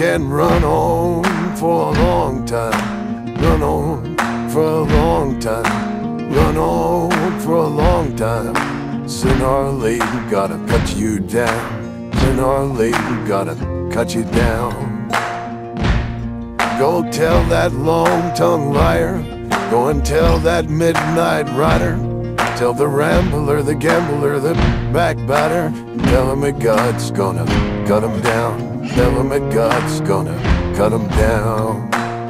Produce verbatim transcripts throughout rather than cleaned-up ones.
can run on for a long time, run on for a long time, run on for a long time. Sooner or later gotta cut you down, sooner or later gotta cut you down. Go tell that long-tongued liar, go and tell that midnight rider, tell the rambler, the gambler, the backbiter, tell him that God's gonna cut him down, tell him that God's gonna cut him down.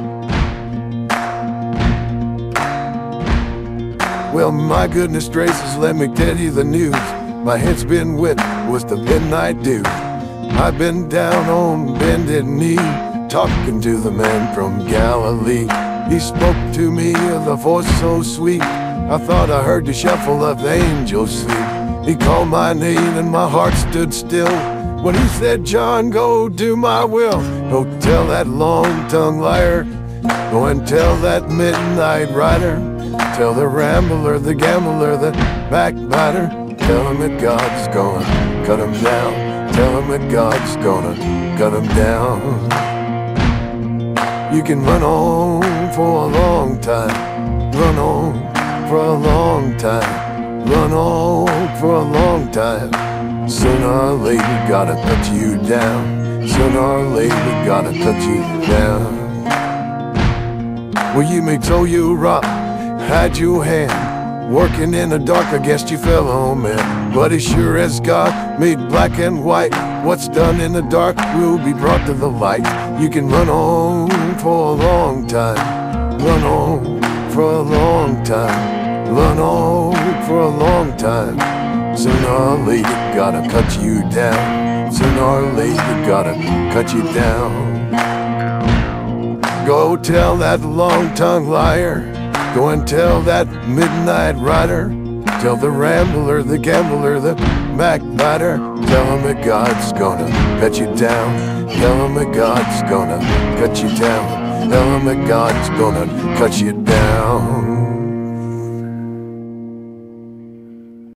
Well, my goodness gracious, let me tell you the news. My head's been wet with the midnight dew. I've been down on bended knee, talking to the man from Galilee. He spoke to me with a voice so sweet, I thought I heard the shuffle of the angels sleep. He called my name and my heart stood still when he said, John, go do my will. Go tell that long-tongued liar, go and tell that midnight rider, tell the rambler, the gambler, the backbiter, tell him that God's gonna cut him down, tell him that God's gonna cut him down. You can run on for a long time, run on for a long time, run on for a long time. Sooner or later gotta cut you down, sooner or later gotta cut you down. Well, you may toe you rock, hide your hand, working in the dark, I guess you fell on man. But as sure as God made black and white, what's done in the dark will be brought to the light. You can run on for a long time, run on for a long time, run on for a long time. Sooner or later gotta cut you down, sooner or later gotta cut you down. Go tell that long-tongued liar, go and tell that midnight rider, tell the rambler, the gambler, the backbiter, tell him that God's gonna cut you down, tell him that God's gonna cut you down, tell him that God's gonna cut you down.